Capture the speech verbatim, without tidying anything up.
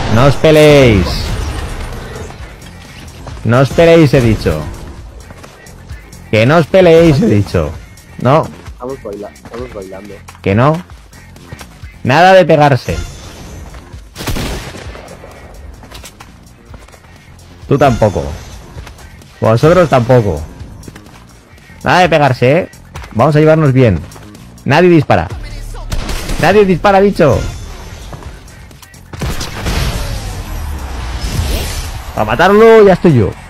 No os peleéis. No os peleéis, he dicho. Que no os peleéis, he dicho. No. Estamos, baila estamos bailando. Que no. Nada de pegarse. Tú tampoco. Vosotros tampoco. Nada de pegarse, ¿eh? Vamos a llevarnos bien. Nadie dispara. Nadie dispara, bicho. Para matarlo ya estoy yo.